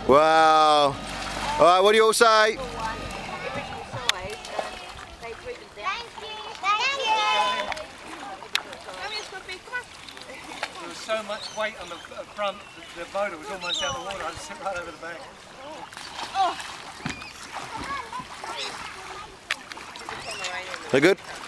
Wow. All right, what do you all say? Thank you. There was so much weight on the front that the motor was almost out of the water. I just sit right over the bank. They're good?